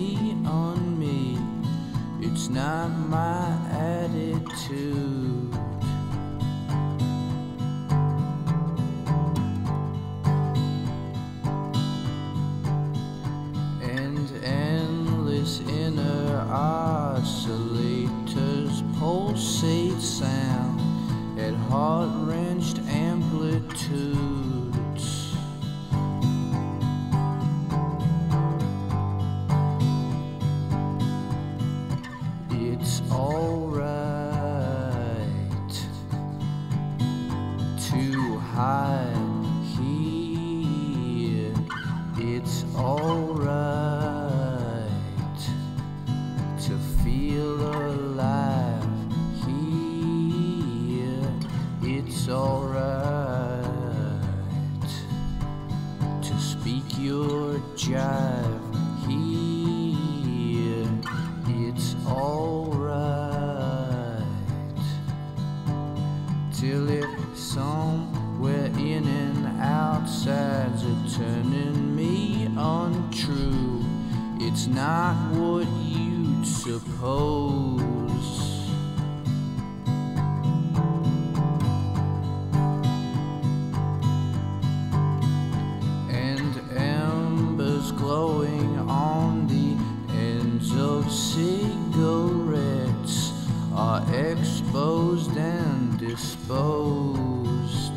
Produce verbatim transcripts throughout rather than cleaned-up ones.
me on me. It's not my attitude. And endless inner oscillators pulsate sound at heart-wrenched amplitudes. It's alright to hide here. It's alright to feel alive here. It's alright to speak your jive here. It's alright till it somewhere in and outside's are turning me untrue. It's not what you'd suppose. Glowing on the ends of cigarettes are exposed and disposed.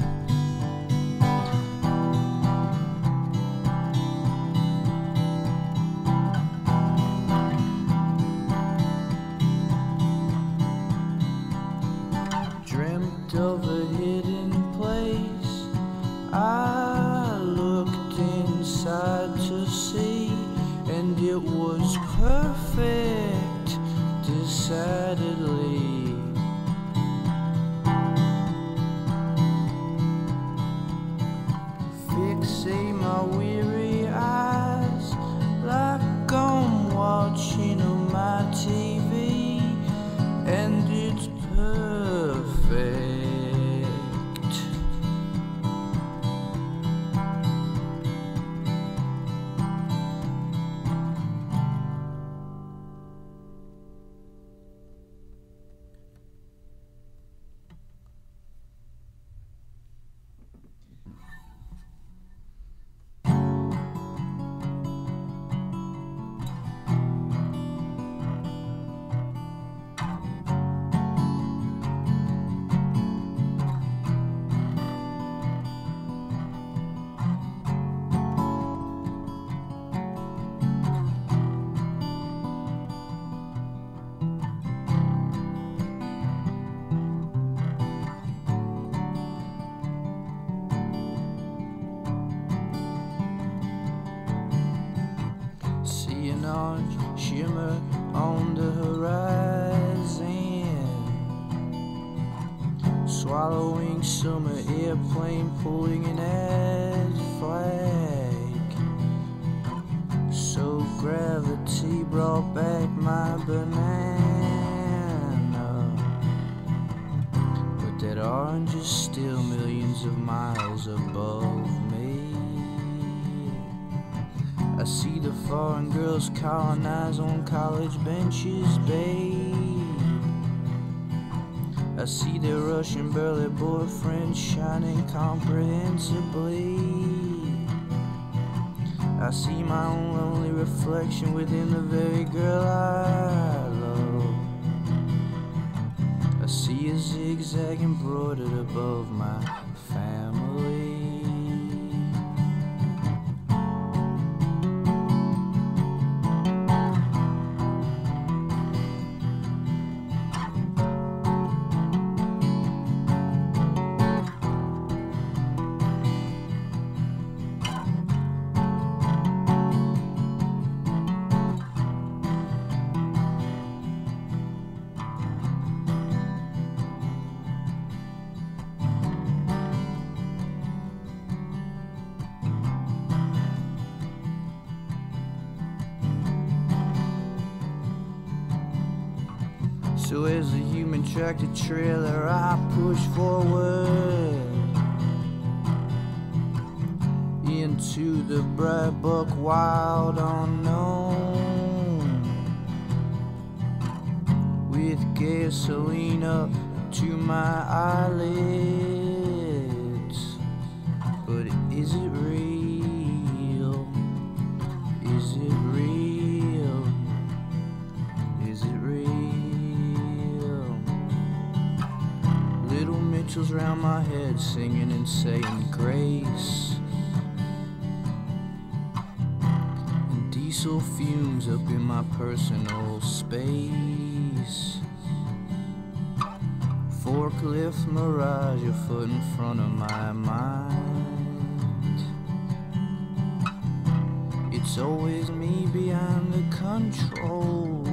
Dreamt of a hidden place. I looked inside to see, and it was perfect, decidedly. Fixate my weary eyes like I'm watching on my T V, and it's perfect. Shimmer on the horizon, swallowing summer airplane pulling an ad flag. So gravity brought back my banana, but that orange is still millions of miles above me. I see the foreign girls colonize on college benches, babe. I see their Russian burly boyfriends shining comprehensibly. I see my own lonely reflection within the very girl I love. I see a zigzag embroidered above my family. So as a human tractor trailer I push forward into the bright buck wild unknown. gasoline up to my eyelids. But is it real? Is it real? Is it real? Little Mitchell's round my head singing and saying grace. And diesel fumes up in my personal space. Forklift mirage a foot in front of my mind. It's always me behind the controls.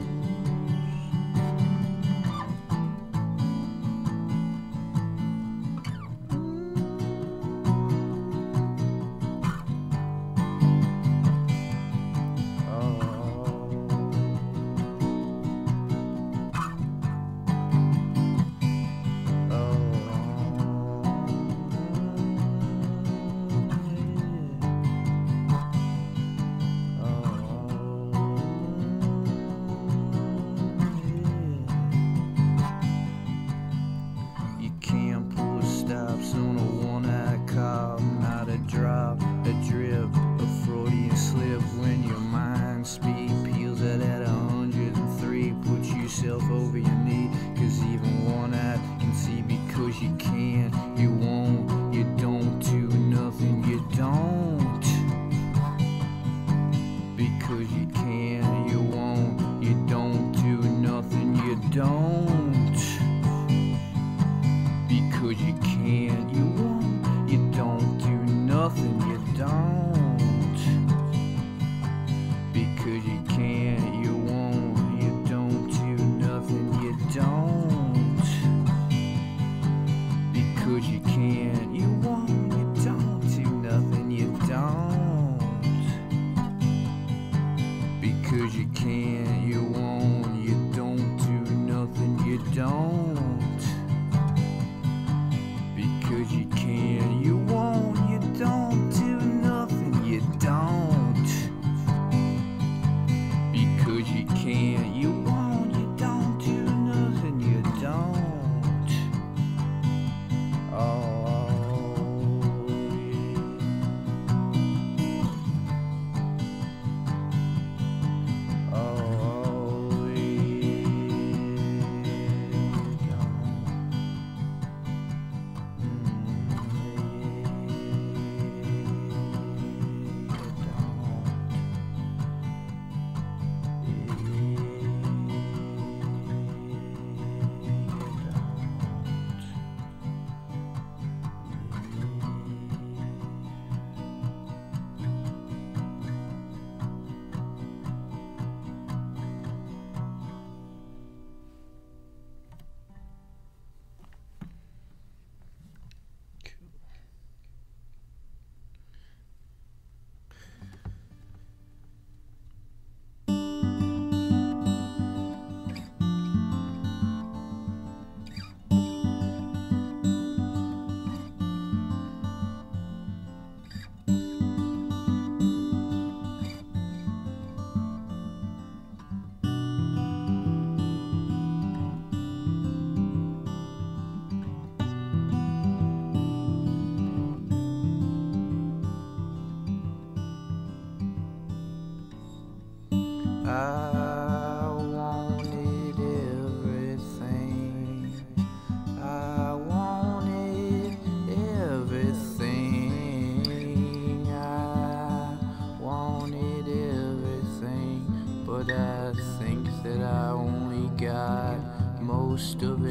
Most of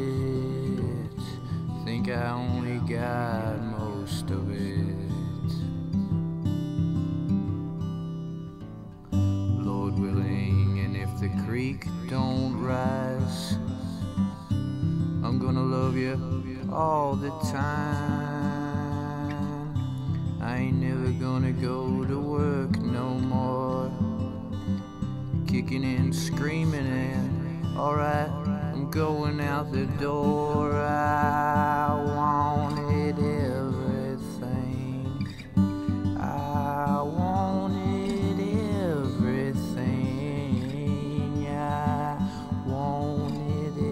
it, think I only got most of it. Lord willing, and if the creek don't rise, I'm gonna love you all the time. I ain't never gonna go to work no more, kicking and screaming and alright, I'm going out the door. I wanted everything. I wanted everything. I wanted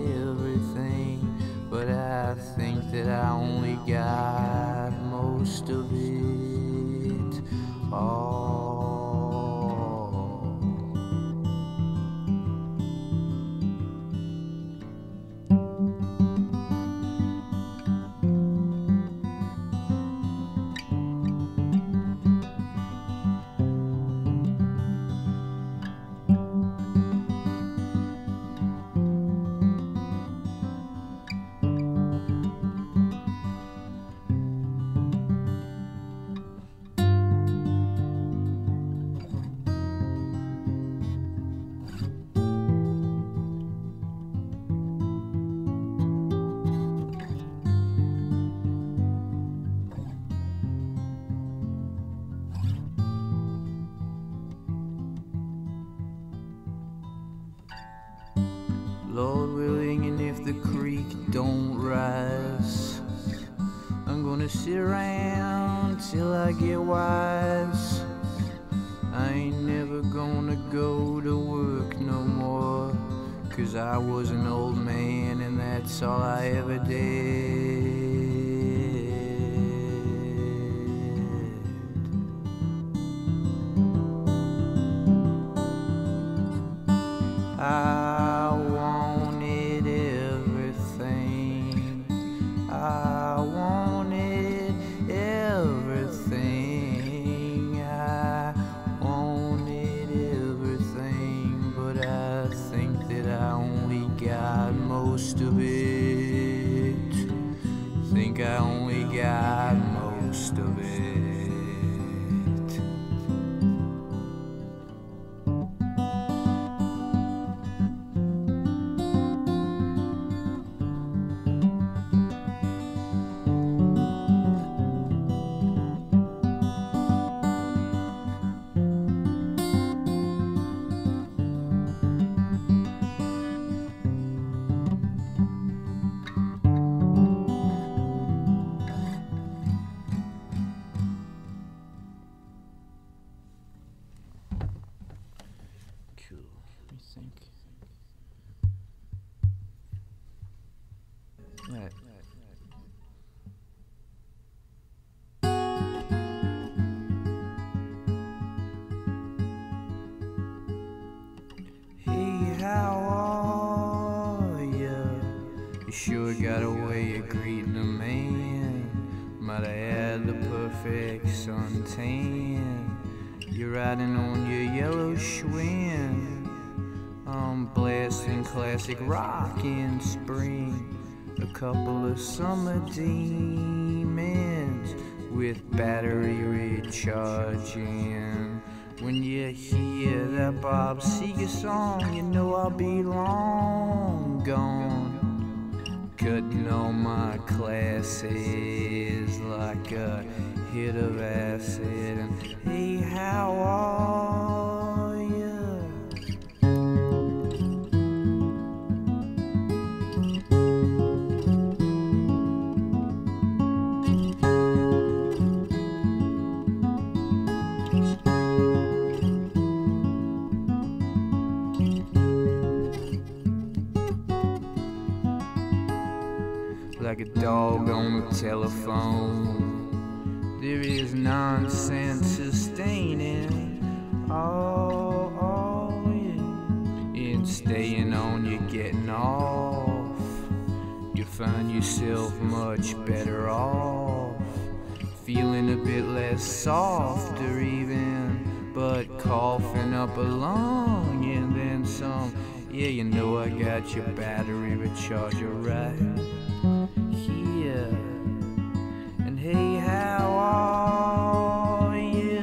don't rise. I'm gonna sit around till I get wise. I ain't never gonna go to work no more, 'cause I was an old man and that's all I ever did. I wanted everything. I wanted everything. I wanted everything, but I think that I only got most of it. Think I only got most of it. Right. Hey, how are ya? You sure got a way of greeting a man. Might have had the perfect suntan. You're riding on your yellow Schwinn. I'm blasting classic rock in spring. A couple of summer demons with battery recharging. When you hear that Bob Seger song, you know I'll be long gone. Cutting all my classes like a hit of acid. And hey, how are you? Like a dog on the telephone, there is nonsense sustaining. Oh, oh, yeah. In staying on, you're getting off. You find yourself much better off, feeling a bit less softer even, but coughing up a lung and then some. Yeah, you know I got your battery recharger right here. And hey, how are you?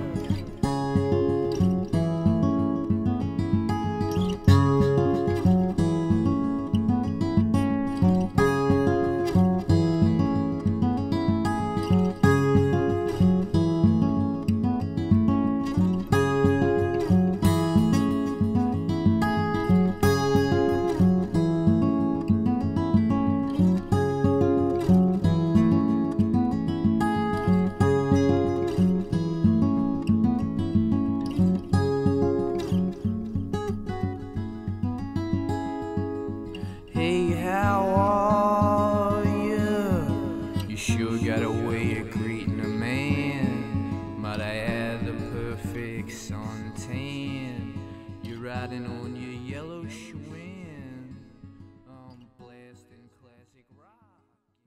Hey, how are you? You sure got a way of greeting a man. Might I add the perfect suntan? You're riding on your yellow Schwinn. I'm blasting classic rock.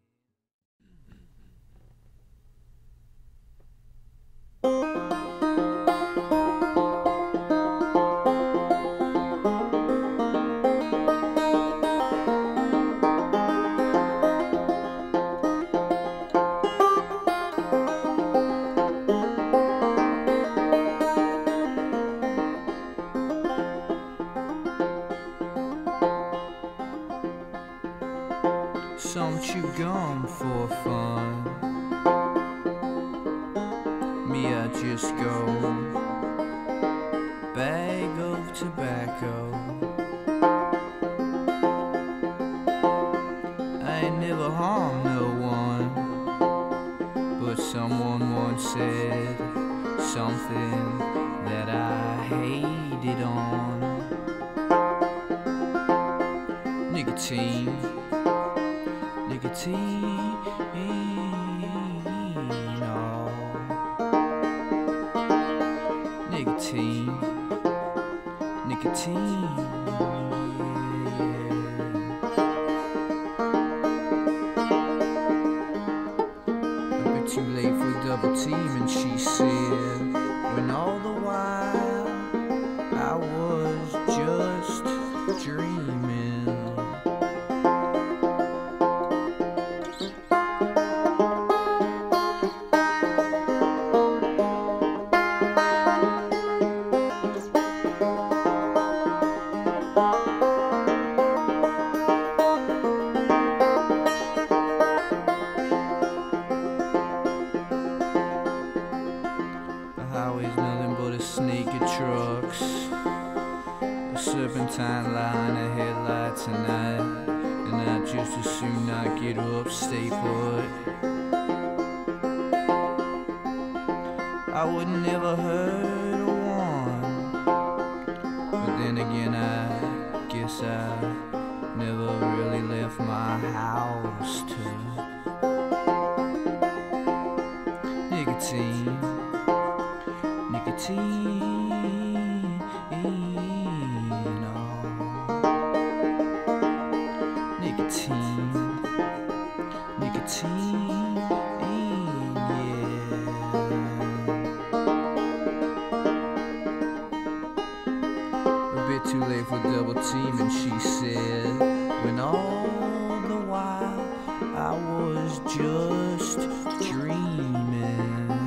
Some chew gum for fun. Me, I just go bag of tobacco. never harm no one, but someone once said something that I hated on. Nicotine, nicotine, oh. Nicotine, nicotine, yeah. A bit too late for double team, and she said, when all the while I was just dreaming. Highway's nothing but a snake of trucks, a serpentine line of headlights at night, and I'd just as soon not get up, stay put. I would never hurt a one, but then again I guess I never really left my house to nicotine. Nicotine, oh. Nicotine, nicotine, yeah. A bit too late for double team, and she said, when all the while I was just dreaming.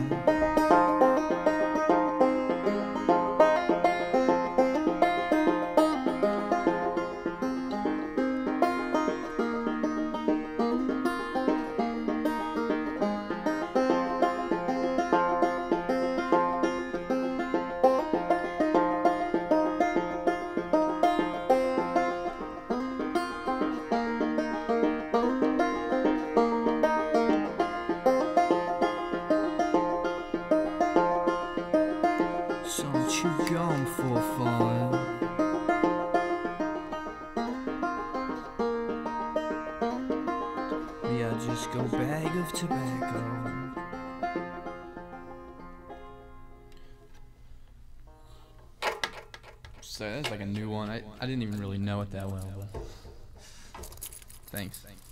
Some chew gum for fun. Yeah, just go bag of tobacco. So that's like a new one. I, I didn't even really know it that well, but thanks.